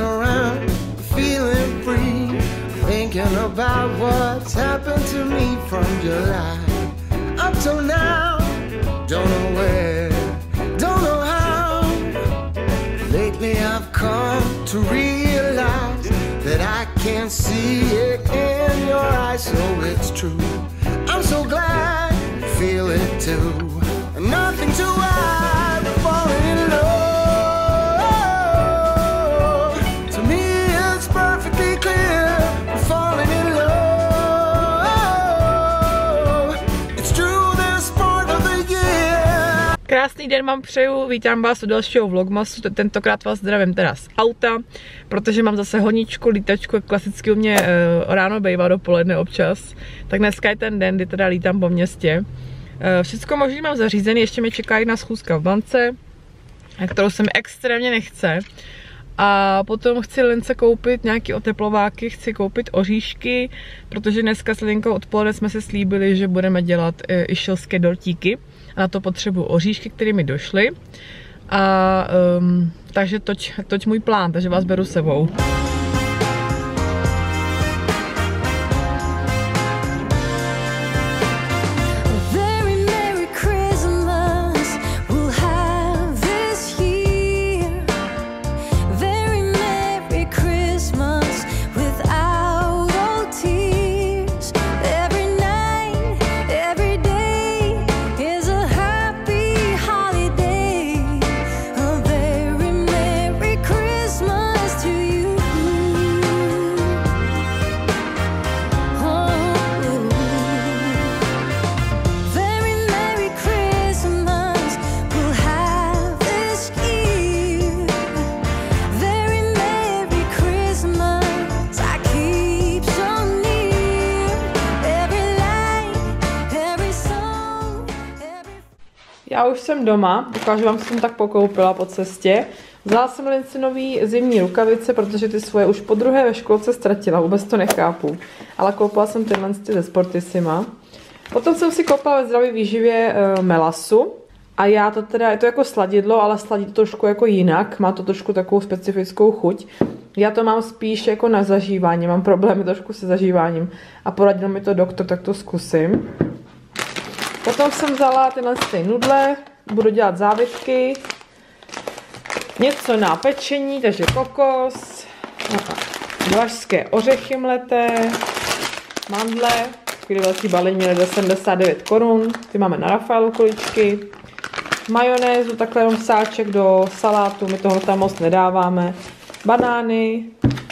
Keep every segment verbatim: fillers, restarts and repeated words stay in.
around, feeling free, thinking about what's happened to me from July up till now. Don't know where, don't know how. Lately I've come to realize that I can't see it in your eyes, so it's true. I'm so glad you feel it too. Nothing to hide, falling in love. To me it's perfectly clear, falling in love. It's true, this part of the year. Krásný den vám přeju, vítám vás u dalšího vlogmasu, tentokrát vás zdravím teda z auta, protože mám zase honičku, lítačku, jak klasicky u mě uh, ráno bývá, dopoledne občas, tak dneska je ten den, kdy teda lítám po městě. Uh, Všechno možný mám zařízené, ještě mi čeká jedna schůzka v bance, kterou se mi extrémně nechce. A potom chci Lince koupit nějaký oteplováky, chci koupit oříšky, protože dneska s Linkou odpoledne jsme se slíbili, že budeme dělat uh, išilské dortíky. A na to potřebuji oříšky, které mi došly. A um, takže toť, toť můj plán, takže vás beru sebou. Já už jsem doma, ukážu vám, co jsem tak pokoupila po cestě. Vzala jsem Lince nový zimní rukavice, protože ty svoje už po druhé ve školce ztratila, vůbec to nechápu. Ale koupila jsem tyhle ze Sportissima. Potom jsem si koupila ve Zdraví výživě uh, melasu. A já to teda, je to jako sladidlo, ale sladí to trošku jako jinak. Má to trošku takovou specifickou chuť. Já to mám spíš jako na zažívání, mám problémy trošku se zažíváním. A poradil mi to doktor, tak to zkusím. Potom jsem vzala tyhle ty nudle, budu dělat závitky, něco na pečení, takže kokos, vlašské ořechy mleté, mandle, takový velký balení měly za sedmdesát devět korun, ty máme na Rafaelu kuličky, majonézu, takhle jenom sáček do salátu, my toho tam moc nedáváme, banány,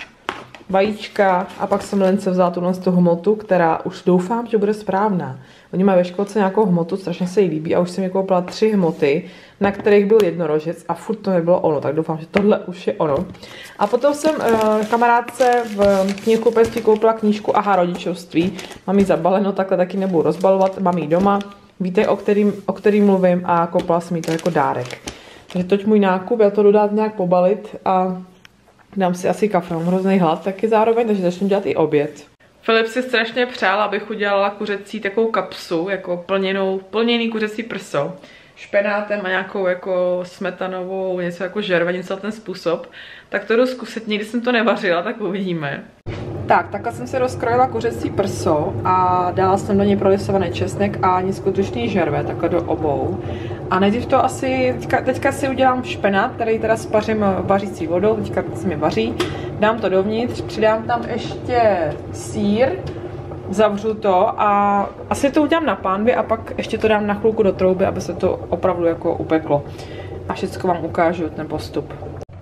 vajíčka a pak jsem Lence vzala tuhle z toho hmotu, která už doufám, že bude správná. Oni mají ve školce nějakou hmotu, strašně se jí líbí a už jsem mi koupila tři hmoty, na kterých byl jednorožec a furt to nebylo ono, tak doufám, že tohle už je ono. A potom jsem uh, kamarádce v knihkupectví koupila knížku Aha rodičovství. Mám ji zabaleno, takhle taky nebudu rozbalovat, mám ji doma. Víte, o kterým, o kterým mluvím a koupila jsem ji to jako dárek. Takže toť můj nákup, já to jdu dát nějak pobalit a dám si asi kafe, mám hrozný hlad taky zároveň, takže začnu dělat i oběd. Filip si strašně přál, abych udělala kuřecí takovou kapsu, jako plněnou, plněný kuřecí prso, špenátem a nějakou jako smetanovou, něco jako žerve, něco ten způsob. Tak to jdu zkusit, nikdy jsem to nevařila, tak uvidíme. Tak, takhle jsem si rozkrojila kuřecí prso a dala jsem do něj prolisovaný česnek a nízkotučný žerve, takhle do obou. A nejdřív to asi, teďka, teďka si udělám špenát, který teda spařím vařící vodou, teďka se mi vaří. Dám to dovnitř, přidám tam ještě sýr, zavřu to a asi to udělám na pánvi a pak ještě to dám na chvilku do trouby, aby se to opravdu jako upeklo. A všechno vám ukážu ten postup.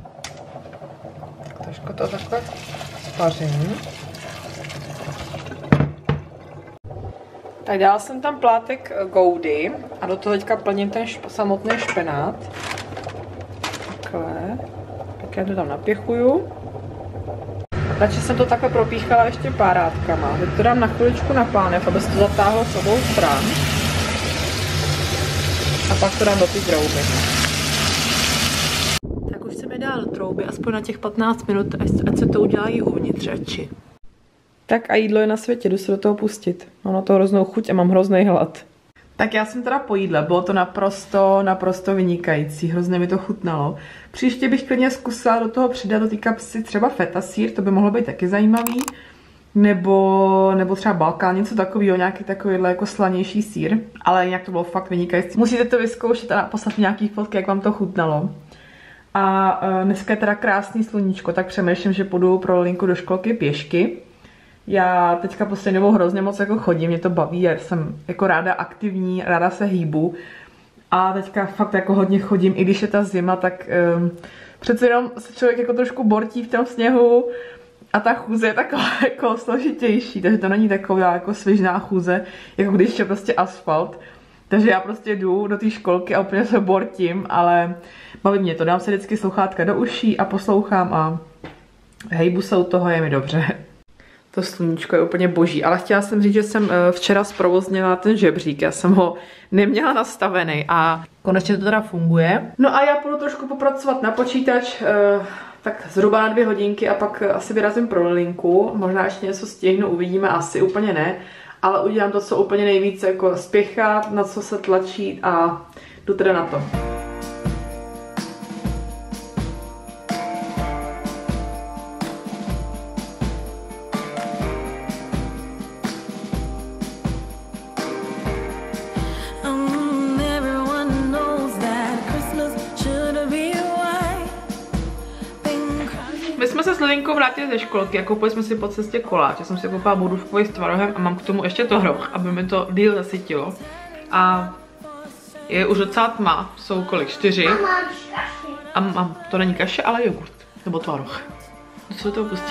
Tak trošku to takhle spařím. Tak dala jsem tam plátek goudy a do toho teďka plním ten šp samotný špenát. Takhle. Tak já to tam napěchuju. Radši jsem to takhle propíchala ještě párádkama. Teď to dám na chviličku na pánev, aby se to zatáhlo s obou stran. A pak to dám do té trouby. Tak už se mi dá do trouby, aspoň na těch patnáct minut, ať se to udělá i uvnitř radši. Tak a jídlo je na světě, jdu se do toho pustit. Mám na to hroznou chuť a mám hrozný hlad. Tak já jsem teda po jídle, bylo to naprosto, naprosto vynikající, hrozně mi to chutnalo. Příště bych klidně zkusila do toho přidat do té kapsy třeba feta sír, to by mohlo být taky zajímavý. Nebo, nebo třeba Balkán, něco takového, nějaký takovýhle jako slanější sýr. Ale jinak to bylo fakt vynikající. Musíte to vyzkoušet a poslat nějaký fotky, jak vám to chutnalo. A uh, dneska je teda krásný sluníčko, tak přemýšlím, že půjdu pro Linku do školky pěšky. Já teďka poslední dobou hrozně moc jako chodím, mě to baví, já jsem jako ráda aktivní, ráda se hýbu. A teďka fakt jako hodně chodím, i když je ta zima, tak um, přece jenom se člověk jako trošku bortí v tom sněhu. A ta chůze je taková jako složitější, takže to není taková jako svižná chůze, jako když je prostě asfalt. Takže já prostě jdu do té školky a úplně se bortím, ale baví mě to. Dám se vždycky sluchátka do uší a poslouchám a hejbu se u toho, je mi dobře. To sluníčko je úplně boží, ale chtěla jsem říct, že jsem včera zprovoznila ten žebřík, já jsem ho neměla nastavený a konečně to teda funguje. No a já půjdu trošku popracovat na počítač, tak zhruba na dvě hodinky a pak asi vyrazím pro Linku, možná ještě něco stihnu, uvidíme, asi úplně ne, ale udělám to, co úplně nejvíce jako spěchat, na co se tlačí a jdu teda na to. My jsme se s Linkou vrátili ze školky a koupili jsme si po cestě koláč. Já jsem si koupila borůvkový s tvarohem a mám k tomu ještě tvaroh, aby mi to díl zasytilo. A je už docela tma, jsou kolik? Čtyři. A mám, to není kaše, ale jogurt. Nebo tvaroh. Co to pustí?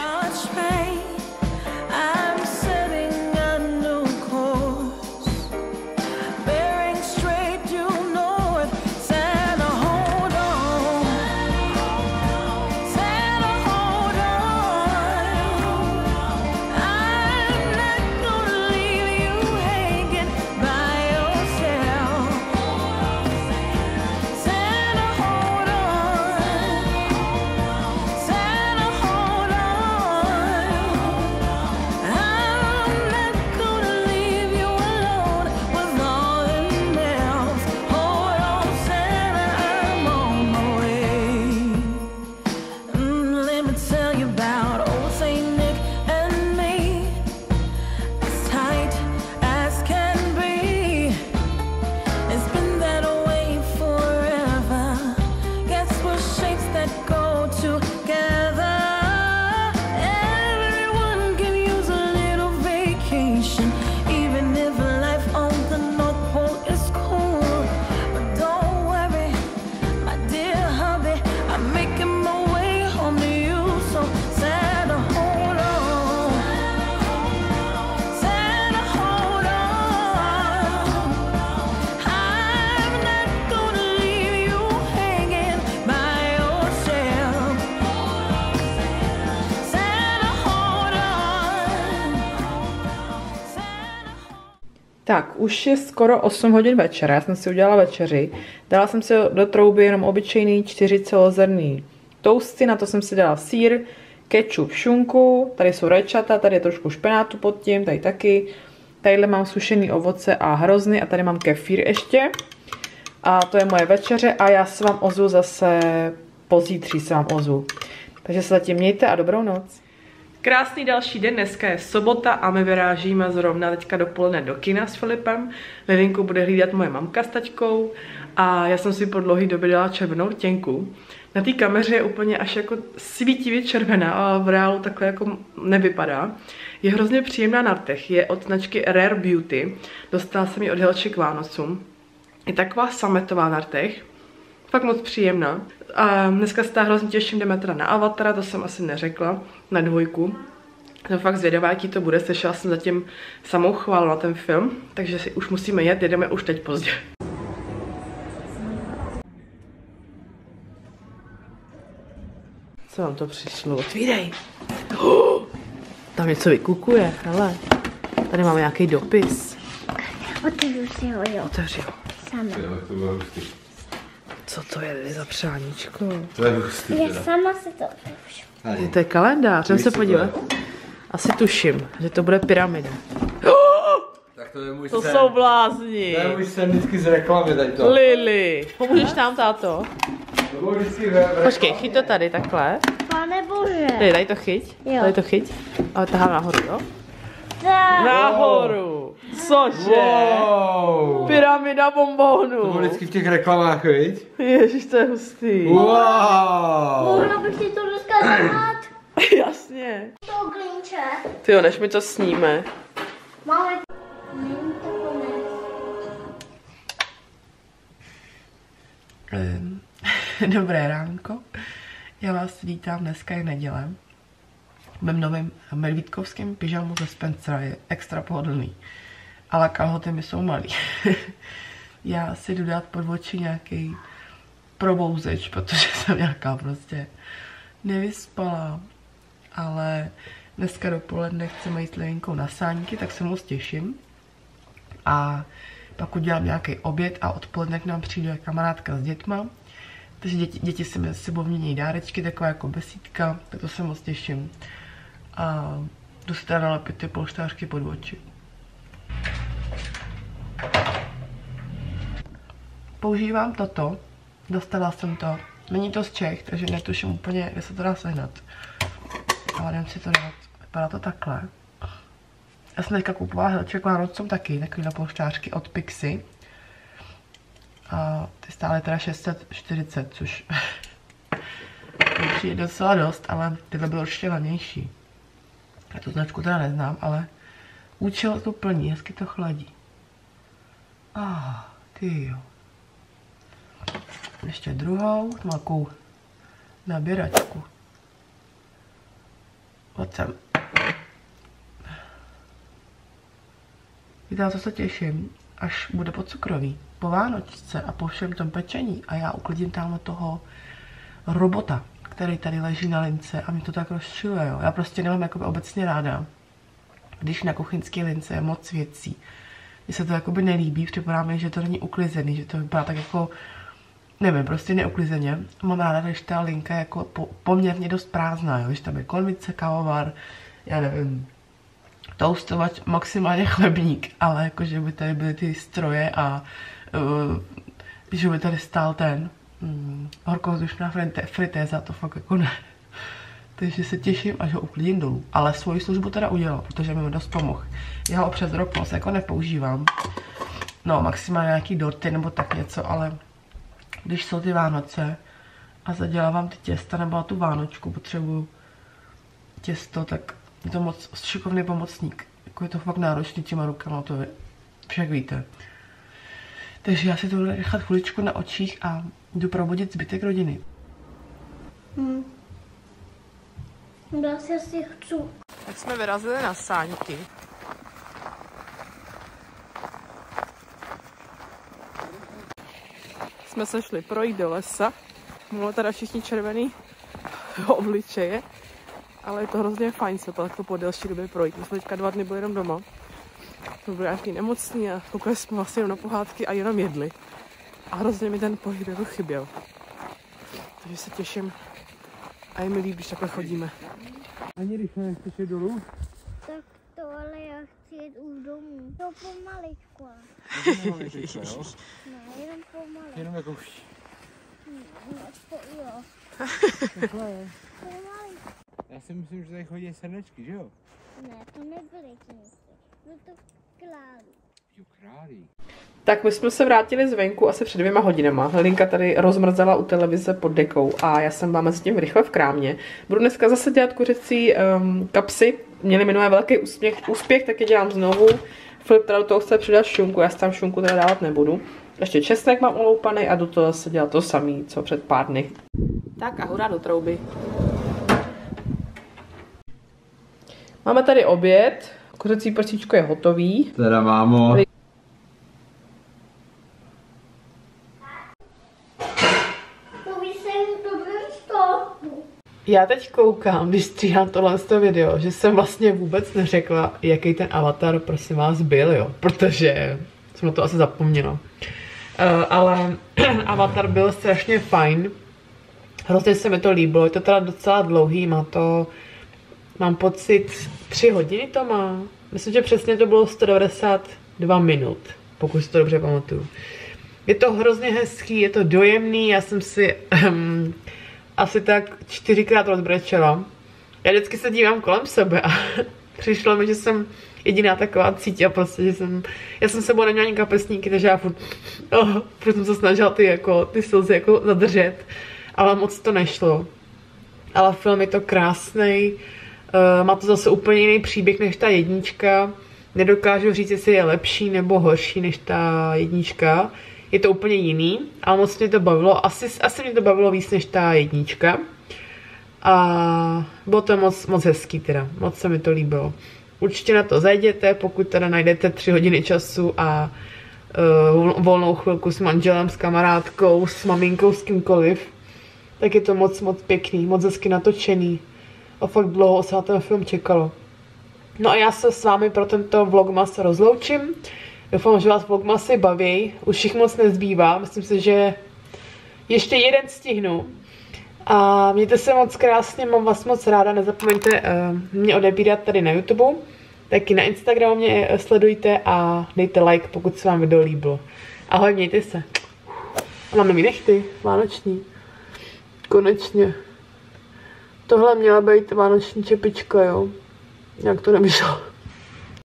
Tak, už je skoro osm hodin večera, já jsem si udělala večeři. Dala jsem si do trouby jenom obyčejný čtyři celozrnný toasty, na to jsem si dala sýr, kečup, šunku, tady jsou rajčata, tady je trošku špenátu pod tím, tady taky. Tadyhle mám sušený ovoce a hrozny a tady mám kefír ještě. A to je moje večeře a já se vám ozvu zase pozítří se vám ozvu. Takže se zatím mějte a dobrou noc. Krásný další den, dneska je sobota a my vyrážíme zrovna teďka dopoledne do kina s Filipem. Ve Vinku bude hlídat moje mamka s taťkou a já jsem si po dlouhé době dala červenou rtěnku. Na té kameře je úplně až jako svítivě červená, ale v reálu takhle jako nevypadá. Je hrozně příjemná na rtech, je od značky Rare Beauty. Dostala jsem ji od Helči k Vánocům. Je taková sametová na rtech, fakt moc příjemná. A dneska se hrozně těším, jdeme teda na Avatara, to jsem asi neřekla, na dvojku. Jsem fakt zvědavá, jaký to bude, slyšela jsem zatím samou chválu na ten film, takže si už musíme jet, jedeme už teď pozdě. Co vám to přišlo? Otvírej! Oh, tam něco vykukuje, hele. Tady máme nějaký dopis. Otevřu si ho, jo. Otevři ho. Sama. Co to je za přáníčko? To je hustý. Já sama si to otevřu. To je kalendář, jsem se podívat. Asi tuším, že to bude pyramida. Tak to je můj To sen. jsou blázni. To je můj sen vždycky z reklamy tady to. Lily. Pomůžeš nám, táto? To bylo vždycky ve, ve Počkej, chyť to tady takhle. Pane bože. Tady, tady to chyť. Jo. Tady to chyť. Ale tahám nahoru, jo? Tak. Nahoru. Cože? Wow. Pyramida To bylo bonbónů. vždycky v těch reklamách, viď? Ježiš, to je hustý. Wow. Mohla bych si to dneska dát. Jasně. To glinče. Tyjo, než my to sníme. Máme. Není to konec. Ehm, Dobré ránko, já vás vítám, dneska je neděle. V mém novém medvídkovském pyžamu ze Spencera je extra pohodlný, ale kalhoty mi jsou malý. Já si jdu dát pod oči nějaký probouzeč, protože jsem nějaká prostě nevyspalá, ale dneska dopoledne chceme jít s Levinkou na sáňky, tak se moc těším. A pak udělám nějaký oběd a odpoledne k nám přijde kamarádka s dětma. Takže děti, děti si mezi sebou mění dárečky, taková jako besídka, tak to se moc těším. A jdu si teda nalepit ty polštářky pod oči. Používám toto, dostala jsem to, není to z Čech, takže netuším úplně, kde se to dá sehnat. Ale jdem si to dát, vypadá to takhle. Já jsem teďka kupovala helček Vánocům taky, takovýhle polštářky od Pixi. A ty stály teda šest set čtyřicet, což mi přijde docela dost, ale tyhle byly určitě levnější. Já tu značku teda neznám, ale účel to plní, hezky to chladí. Ah, ty jo. Ještě druhou, takovou nabíračku. Pojď sem. Víte, na to se těším, až bude po cukroví, po Vánočce a po všem tom pečení a já uklidím tamhle toho robota, který tady leží na lince a mě to tak rozčiluje, jo. Já prostě nemám jakoby obecně ráda, když na kuchyňské lince je moc věcí. Mně se to jakoby nelíbí, připadá mi, že to není uklizený, že to vypadá tak jako, nevím, prostě neuklizeně. Mám ráda, když ta linka je jako po, poměrně dost prázdná, jo, že tam je konvice, kávovar, já nevím, toustovač, maximálně chlebník, ale jakože by tady byly ty stroje a uh, že by tady stál ten um, horkovzdušná fritéza, to fakt jako ne. Takže se těším, až ho uklidím dolů. Ale svoji službu teda udělal, protože mi dost pomohl. Já ho přes rok moc jako nepoužívám. No, maximálně nějaký dorty nebo tak něco, ale když jsou ty Vánoce a zadělávám ty těsta nebo na tu Vánočku potřebuju těsto, tak je to moc šikovný pomocník. Jako je to fakt náročný těma rukama, to vy však víte. Takže já si to budu nechat chviličku na očích a jdu probudit zbytek rodiny. Hm. Já si asi chci. Tak jsme vyrazili na sáňky. Jsme se šli projít do lesa. Máme teda všichni červený obličeje. Ale je to hrozně fajn se takto po delší době projít. My jsme teďka dva dny byli jenom doma. To byli nějaký nemocný a koukali jsme vlastně jenom na pohádky a jenom jedli. A hrozně mi ten pohyb jako chyběl. Takže se těším a je mi líp, když takhle chodíme. Ani rychle nechceš jít dolů? Tak to ale já chci jet už domů. To pomaličku. Ne, jenom pomalu. Jenom jako už. No, to jo. Pomalu. Já si myslím, že tady chodí srnečky, že jo? Ne, to nebyly srnečky. Byl to králi. Jo, králí. Tak my jsme se vrátili zvenku asi před dvěma hodinama. Helinka tady rozmrzela u televize pod dekou a já jsem vám mezi tím rychle v krámě. Budu dneska zase dělat kuřecí um, kapsy. Měli minulé velký úspěch, úspěch, tak je dělám znovu. Filip teda do toho chce přidat šunku, já si tam šunku teda dávat nebudu. Ještě česnek mám uloupaný a jdu to zase dělat to samý, co před pár dny. Tak a hurá do trouby. Máme tady oběd. Kuřecí prsíčko je hotový. Teda mámo. Já teď koukám, když stříhám tohle video, že jsem vlastně vůbec neřekla, jaký ten avatar, prosím vás, byl, jo. Protože jsem na to asi zapomněla. Uh, ale avatar byl strašně fajn. Hrozně se mi to líbilo. Je to teda docela dlouhý, má to, mám pocit, tři hodiny to má. Myslím, že přesně to bylo sto devadesát dva minut, pokud si to dobře pamatuju. Je to hrozně hezký, je to dojemný, já jsem si um, asi tak čtyřikrát rozbrečela. Já vždycky se dívám kolem sebe a přišlo mi, že jsem jediná taková cítě, prostě, že jsem, já jsem sebou neměla ani kapesníky, takže já furt, oh, furt jsem se snažila ty, jako, ty slzy jako zadržet, ale moc to nešlo. Ale film je to krásný, uh, má to zase úplně jiný příběh než ta jednička, nedokážu říct, jestli je lepší nebo horší než ta jednička, je to úplně jiný, ale moc mě to bavilo, asi, asi mě to bavilo víc než ta jednička. A bylo to moc, moc hezký teda, moc se mi to líbilo. Určitě na to zajděte, pokud teda najdete tři hodiny času a uh, volnou chvilku s manželem, s kamarádkou, s maminkou, s kýmkoliv, tak je to moc, moc pěkný, moc hezky natočený. A fakt dlouho se na ten film čekalo. No a já se s vámi pro tento vlogmas rozloučím. Doufám, že vás vlogmasy baví, už jich moc nezbývá, myslím si, že ještě jeden stihnu. A mějte se moc krásně, mám vás moc ráda, nezapomeňte uh, mě odebírat tady na YouTube, taky na Instagramu mě sledujte a dejte like, pokud se vám video líbilo. Ahoj, mějte se. A máme mi nechty, vánoční. Konečně. Tohle měla být vánoční čepička, jo. Jak to nevyšlo.